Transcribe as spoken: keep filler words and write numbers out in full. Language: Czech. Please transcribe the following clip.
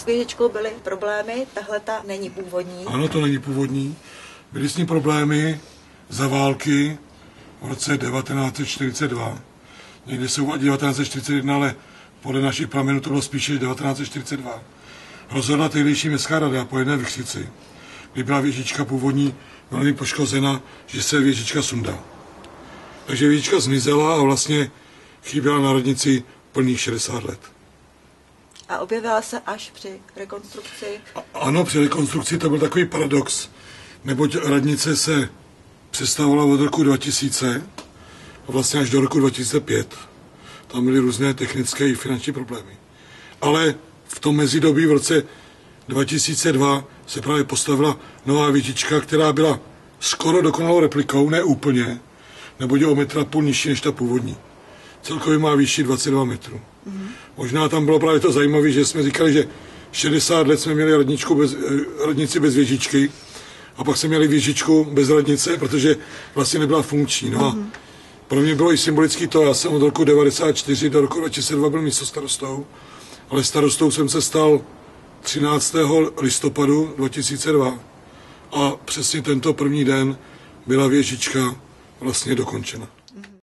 s věžičkou byly problémy, tahle ta není původní. Ano, to není původní. Byly s ní problémy za války v roce devatenáct set čtyřicet dva. Někdy se uvádí devatenáct set čtyřicet jedna, ale podle našich pramenů to bylo spíše devatenáct set čtyřicet dva. Rozhodla tehdejší městská rada po jedné vichřici, kdy byla věžička původní velmi poškozena, že se věžička sundá. Takže věžička zmizela a vlastně chyběla na radnici plných šedesát let. A objevila se až při rekonstrukci? A, ano, při rekonstrukci to byl takový paradox, neboť radnice se přestavovala od roku dva tisíce a vlastně až do roku dva tisíce pět. Tam byly různé technické i finanční problémy. Ale v tom mezidobí v roce dva tisíce dva se právě postavila nová věžička, která byla skoro dokonalou replikou, ne úplně, neboť je o metr a půl nižší než ta původní. Celkově má výši dvacet dva metrů. Mm-hmm. Možná tam bylo právě to zajímavé, že jsme říkali, že šedesát let jsme měli radničku bez, radnici bez věžičky a pak jsme měli věžičku bez radnice, protože vlastně nebyla funkční. No mm-hmm. a pro mě bylo i symbolický to, já jsem od roku devadesát čtyři do roku dva tisíce dva byl místostarostou, ale starostou jsem se stal třináctého listopadu dva tisíce dva a přesně tento první den byla věžička vlastně dokončena.